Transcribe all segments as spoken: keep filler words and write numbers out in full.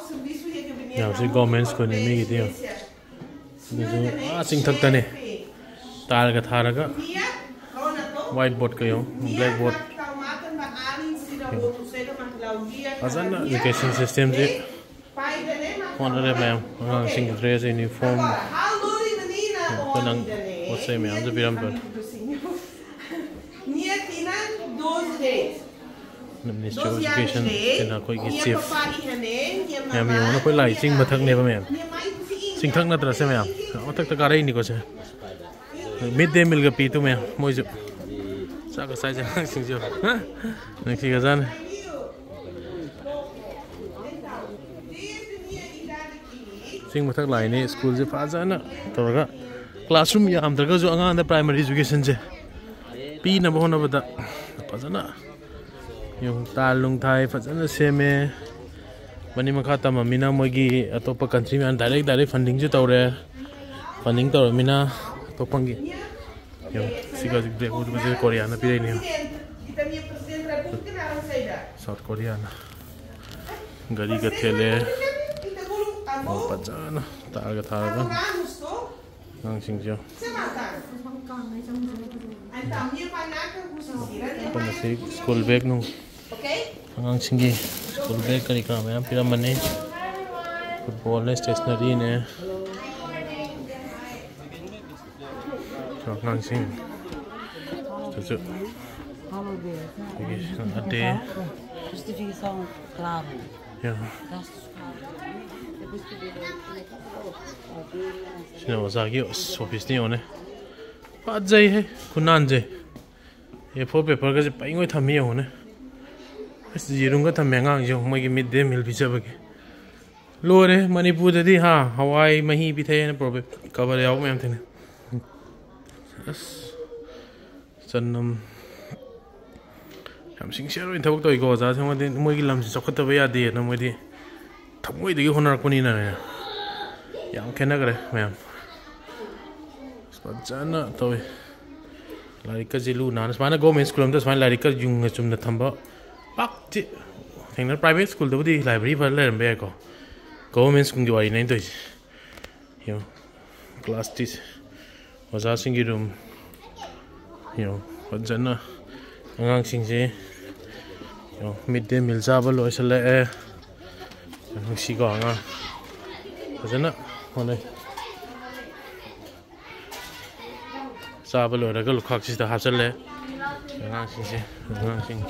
Now, see government school ni me gitu. Ini ah sing thak tane. Tar ka thara ka. Whiteboard kayo, blackboard. Asan education system je. One of them, ma'am. Sing dress uniform. Penang, what's say ma'am? The biram per. Ministry of Education kena koi ki chief. Ma'am, yung ano koi lai sing mathak ne ba ma'am? Sing thak na terasa ma'am. Otak tak arai ni ko se. Midday meal ka pitu ma'am. Moi jo. Sa ka sai jang sing jo. Ha? Naki ka jan. Sing mathak lai ni school je fa jana. Toraga classroom ya am daga jo anga primary education je. Pi na bahona bada. Pa jana. Yung talong thai fazana seme bani makha tamamina mogi atopa country man direct direct funding ju tawre funding tawre mina topangi yung siga jik ud buje Korea na pire ni South Korea na gari ka thele o pajana tar ga thar ga nang sing jo pana se school bag nu Ang singi school bag kari ka ma'am pira mane football ne stationery ne so ang sing so ade justificação claro ya sino zagi office ni one pa jai hai kunan je ye four paper ka je paingoi thami ho ne Zirunga ta mengang jo magi midday meal bijabage lore Manipur dadi ha Hawaii mahi bithe na probe cover yaw mem thene as sanam ham sing share in thawk toy go za thong de mogi lam si chokhat ba ya de na modi thamoi de honar kuni na yam khena gare mem spajana toy larika jilu na smana government school am da smana larika jung chum na thamba Pak ti, thingna private school tu di library pada lem bego, government school di wari nain tu, yo, class tis, wasa singi room, yo, wajana, angang singsi, yo, midday meal sabal lo isale eh, yang sigo angang, wajana, mana, sabal lo raga lukak sih dah hasil le, angang singsi, angang sing.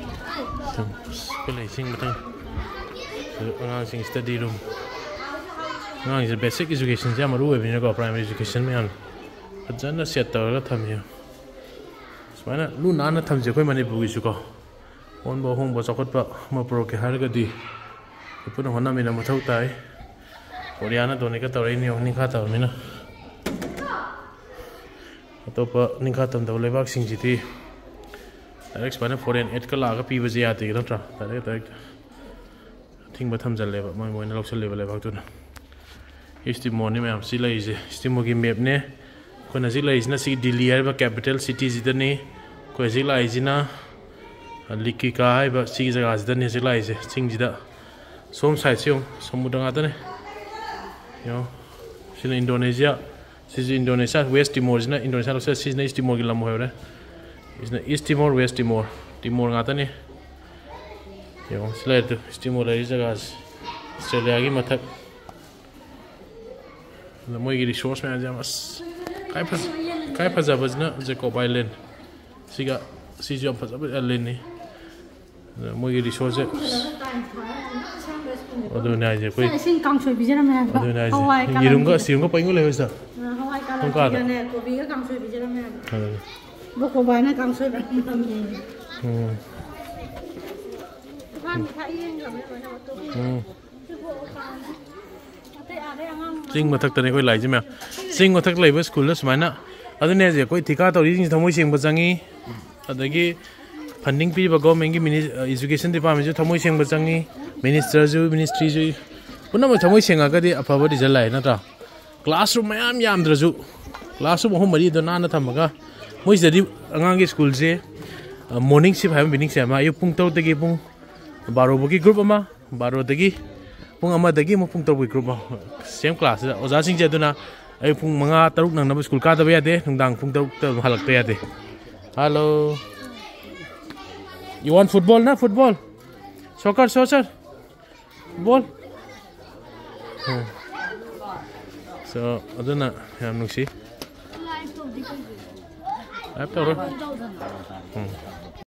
Pelai sing betul. Orang sing study room. Orang is basic education je amaru we bina ko primary education me an. Ajana set tawra thamya. Smana lu nana thamje koi mani bugi su ko. On bo hong bo chakot pa ma pro ke har ga di. Ipuna hona mina mathau tai. Koreana done ka tawrai ni honi kha taw mina. Atopa ning kha tam daw lebak sing ji ti. Direct spana foreign aid ka laga pi baje ate na tra direct direct thing batham jal le ba moi moi na loksal level le ba tu na Timor ni ma'am si lai je Timor ki map ne ko na si lai na si Delhi ba capital city ji ne ko si lai ji na likki ka ba si jaga ji ne si lai je sing ji da som side se samudra nga ta ne yo si na Indonesia si Indonesia West Timor na Indonesia lo si na East Timor ki lam ho re is na East Timor West Timor Timor ngata ni yo sila itu East Timor dari jaga Australia ki mathak la moi ki resource me aja mas kai phas kai phas abajna Jacob Island siga si jom phas abaj island ni moi ki resource odu na je koi sing kang soi bijara me odu na je yirum ka sirum ka paingo le hoisa hawai ka la ne ko bi ka kang soi bijara me Boko bay na kang soi ba ni. Hmm. Kan khai yen ga me na to. Hmm. Sing mathak tane koi lai je me. Sing mathak lai ba school la smaina. Adu ne je koi thika tori jing thamoi sing ba jangi. Adagi funding pi ba government ki education department ju thamoi sing ba jangi. Minister ju ministry ju. Puna ma thamoi singa ga di apa ba result lai na ta. Classroom mayam yam dra ju. Classroom ho mari do na na thamaga. Moi jadi angang school je morning shift hai evening shift ma ayu pung tau tagi pung baro bogi group ama baro tagi pung amadagi mo pung taruk group same class oja sing je duna ai pung manga taruk nang na school ka da ya de nungdang pung taruk ta halak ta ya de hello you want football na football soccer soccer football hmm. So aduna yam nungsi laptop ro